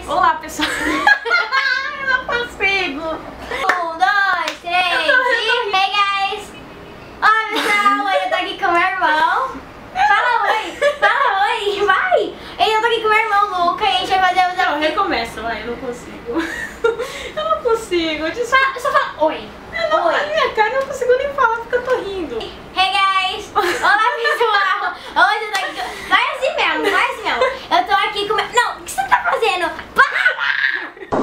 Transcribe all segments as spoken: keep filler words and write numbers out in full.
Olá, pessoal. Eu não consigo. Um, dois, três e... Hey, guys. Olá, pessoal. Hoje eu tô aqui com o meu irmão. Fala oi. Fala oi. Vai. Eu tô aqui com o meu irmão, Luca, e a gente vai fazer os... Não, recomeça, vai. Eu não consigo. Eu não consigo. Fala, só fala oi. Eu não, Oi. A minha cara eu não consigo nem falar porque eu tô rindo. Hey, guys. Olá, pessoal. Hoje eu tô aqui com... Vai assim mesmo, vai assim mesmo. Eu tô aqui com o meu... Não, o que você tá fazendo? Para!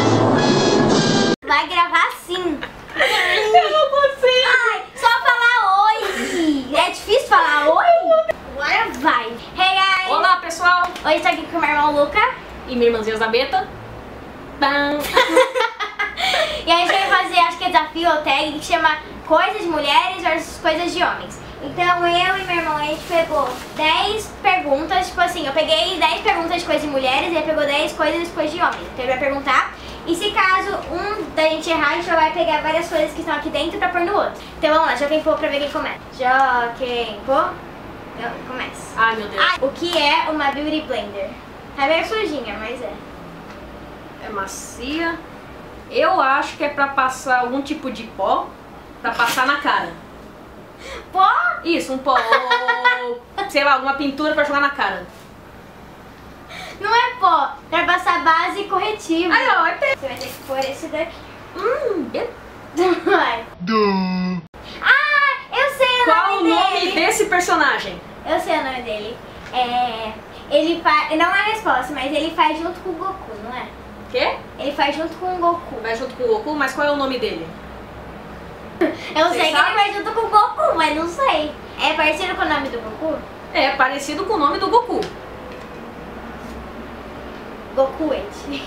Vai gravar assim. Eu não consigo. Ai, só falar oi. É difícil falar oi? Agora vai. Hey, guys. Olá, pessoal. Hoje eu tô aqui com o meu irmão Luca. E minha irmãzinha Zabeta. Bam. E a gente vai fazer, acho que é desafio ou tag, que chama Coisas de Mulheres versus Coisas de Homens. Então eu e meu irmão, a gente pegou dez perguntas, tipo assim, eu peguei dez perguntas de coisas de mulheres e ele pegou dez coisas de coisas de homens. Então ele vai perguntar, e se caso um da gente errar, a gente vai pegar várias coisas que estão aqui dentro pra pôr no outro. Então vamos lá, joga quem pôr pra ver quem começa. Joga quem pôr. Eu começo. Ai, meu Deus. Ah, o que é uma Beauty Blender? Tá meio sujinha, mas é. É macia. Eu acho que é pra passar algum tipo de pó pra passar na cara. Pó? Isso, um pó ou, sei lá, alguma pintura pra jogar na cara. Não é pó, pra passar base e corretivo. Aí, ó, é pe... Você vai ter que pôr esse daqui. Hum, be- Vai. Ah, eu sei o Qual nome o nome dele. desse personagem? Eu sei o nome dele. É... Ele faz... Não é a resposta, mas ele faz junto com o Goku, não é? Quê? Ele faz junto com o Goku. Vai junto com o Goku, mas qual é o nome dele? Eu Você sei que sabe? ele vai junto com o Goku, mas não sei. É parecido com o nome do Goku? É parecido com o nome do Goku. Goku Ed.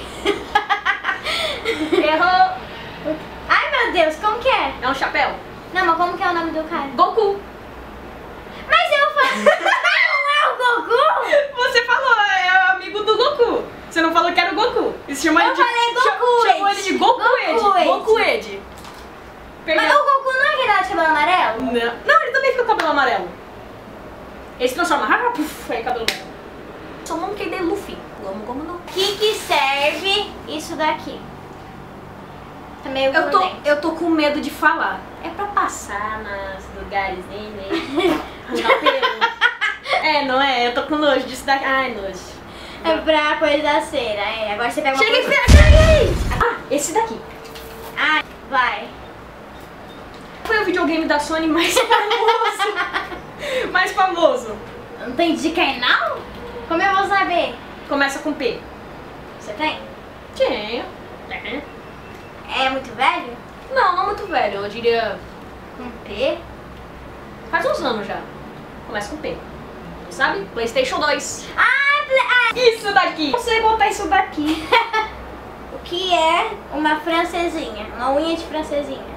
Errou! Ai, meu Deus, como que é? É um chapéu. Não, mas como que é o nome do cara? Goku! Mas eu falei... Não é o Goku? Você falou, é amigo do Goku. Você não falou que era o Goku. E se chama Eu ele de... falei Goku cha- Chamou Ed. ele de Goku, Goku Ed. Ed. Goku Ed. Mas Perdeu. o Goku não é aquele lá de cabelo amarelo? Não. Não, ele também fica com cabelo amarelo. Ele se transforma. Ah, puf, aí cabelo amarelo. Só não que ele é Luffy. Como, como não? O que que serve isso daqui? Tá meio Eu tô, grudento. eu tô com medo de falar. É pra passar nos lugares, hein, né? Arrancar pelo. É, não é? Eu tô com nojo disso daqui. Ai, nojo. É pra coisa cera, é. Agora você pega uma Chega e coisa... pega! Ah, esse daqui. Ah, vai. Foi o videogame da Sony mais famoso. Mais famoso. Não tem de canal? Como eu vou saber? Começa com P. Você tem? Tinha. É muito velho? Não, não muito velho. Eu diria. Um P? Faz uns anos já. Começa com P. Sabe? PlayStation dois. Ah, ple- ah. Isso daqui. Não sei botar isso daqui. O que é uma francesinha? Uma unha de francesinha?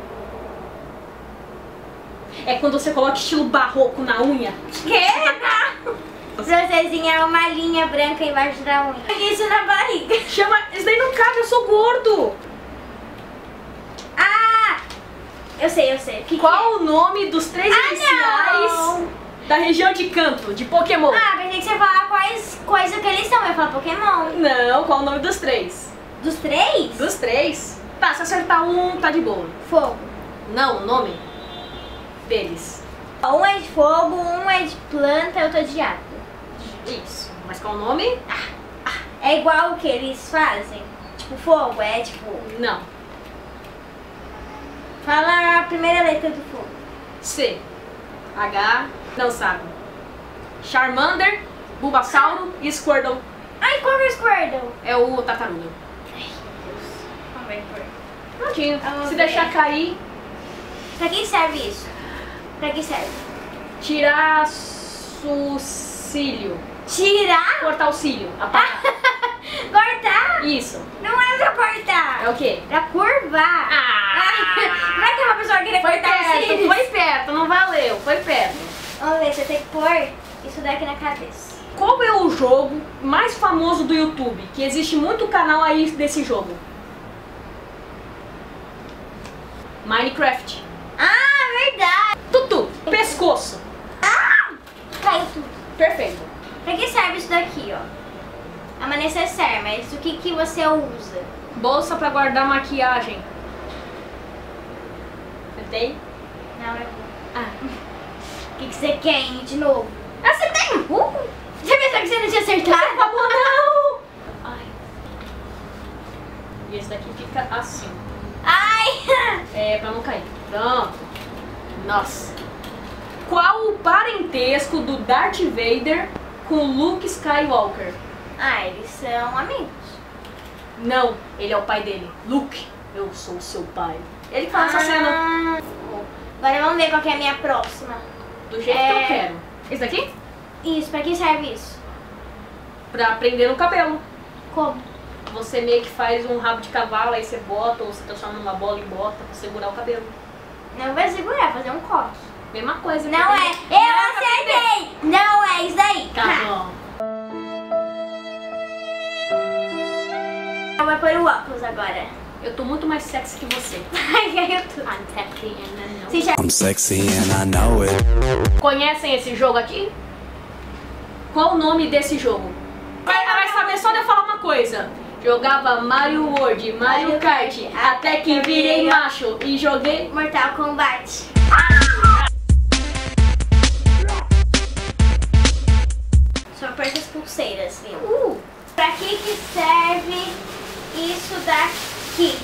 É quando você coloca estilo barroco na unha. Que? Francesinha é uma linha branca embaixo da unha. Isso na barriga. Chama. Isso daí não cabe, eu sou gordo. Ah! Eu sei, eu sei. O que Qual que é? o nome dos três Ah, iniciais não! da região de Kanto, de Pokémon? Ah, pensei que você ia falar quais coisas que eles são. Eu ia falar Pokémon. Não, qual o nome dos três? Dos três? Dos três? Tá, se acertar um, tá de boa. Fogo. Não, o nome deles. Um é de fogo, um é de planta e outro é de água. Isso. Mas qual o nome? É igual o que eles fazem? Tipo, fogo, é tipo... Não. Fala a primeira letra do fogo. C. H. Não sabe. Charmander, Bulbasauro e Squirtle. Ai, qual é o Squirtle? É o tartaruga. Vamos ver por. Prontinho. Vamos Se ver. deixar cair, Pra que serve isso? Pra que serve? tirar o cílio. Tirar? Cortar o cílio. Apagar. Cortar? Isso. Não é pra cortar. É o quê? Pra curvar. Ah! Vai ter uma pessoa que querer Foi cortar o perto, cílio. foi perto, não valeu, foi perto. Vamos ver, você tem que pôr isso daqui na cabeça. Qual é o jogo mais famoso do YouTube? Que existe muito canal aí desse jogo. Minecraft. Ah, verdade. Tutu, pescoço. Ah! Caiu tudo. Perfeito. Pra que serve isso daqui, ó? É uma necessaire, mas o que, que você usa? Bolsa pra guardar maquiagem. Você tem? Não, eu vou. Ah. O que, que você quer, hein, de novo? Acertei! Uh! Você pensou que você não tinha acertado? Acabou, não! Ai. E esse daqui fica assim. Ai! É, pra não cair. Pronto. Nossa. Qual o parentesco do Darth Vader com Luke Skywalker? Ah, eles são amigos. Não, ele é o pai dele. Luke, eu sou seu pai. Ele fala essa cena Ah, agora vamos ver qual que é a minha próxima. do jeito É. que eu quero. Esse daqui? Isso, pra que serve isso? Pra prender no cabelo. Como? Você meio que faz um rabo de cavalo, aí você bota, ou você transforma numa bola e bota pra segurar o cabelo. Não vai segurar, fazer um coque. Mesma coisa. Não pra é. prender- Eu Não é pra prender. acertei! Não é isso daí. Tá bom. Eu vou pôr o óculos agora. Eu tô muito mais sexy que você. Ai, eu tô. I'm sexy and I know. Você já... I'm sexy and I know it. Conhecem esse jogo aqui? Qual o nome desse jogo? Vai, vai saber só de eu falar uma coisa. Jogava Mario World, Mario Mario Kart, Kart, até que virei macho e joguei... Mortal Kombat. Só aperta as pulseiras, viu? Uh, Pra que que serve isso daqui?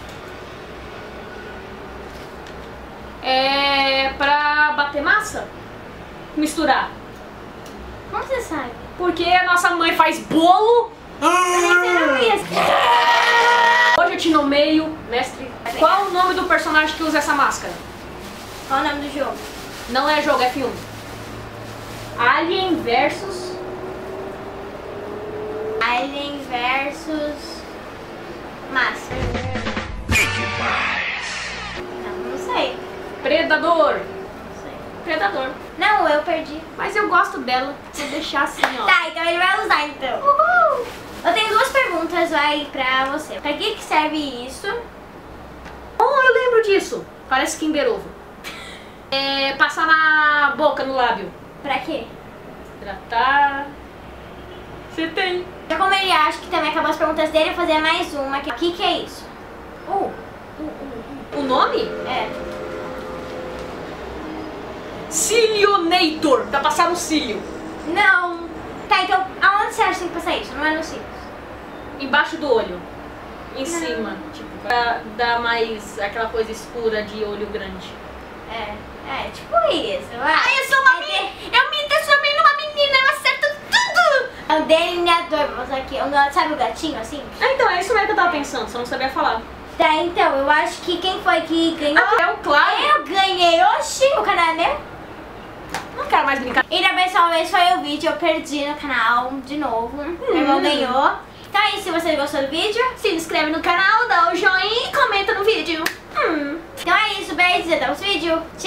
é pra bater massa? Misturar. Como você sabe? Porque a nossa mãe faz bolo. Você não ia. Hoje eu te nomeio, mestre. Qual o nome do personagem que usa essa máscara? Qual o nome do jogo? Não é jogo, é filme. Alien versus... Alien versus Master. Não, não sei. Predador. Não sei. Predador. Não, eu perdi. Mas eu gosto dela. Vou deixar assim, ó. Tá, então ele vai usar então. Uhul. Eu tenho duas perguntas aí pra você. Pra que que serve isso? Oh, eu lembro disso. Parece Kinder Ovo. É passar na boca, no lábio. Pra quê? Hidratar. Você tem. Já como ele acha que também acabou as perguntas dele, eu vou fazer mais uma aqui. O que que é isso? Oh, o, o, o nome? É. Cilionator. Pra passar no cílio. Não. Tá, então aonde você acha que tem que passar isso? Não é no cílios. Embaixo do olho. Em cima. Tipo, pra dar mais aquela coisa escura de olho grande. É, é, tipo isso. Vai. Ai, eu sou uma Vai ter- menina. Eu me transformei numa menina. Eu acerto tudo. É um delineador pra passar aqui. Um- Sabe o gatinho assim? Ah, então, é isso mesmo que eu tava pensando. Só não sabia falar. Tá, então, eu acho que quem foi que ganhou? Ah, é o claro. Eu ganhei. Oxi, o canal é meu? Não quero mais brincar. Então, pessoal, esse foi o vídeo. Eu perdi no canal de novo. Meu irmão ganhou. Então é isso. Se você gostou do vídeo, Se inscreve no canal, dá o joinha e comenta no vídeo. Hum. então é isso. Beijos e até o próximo vídeo.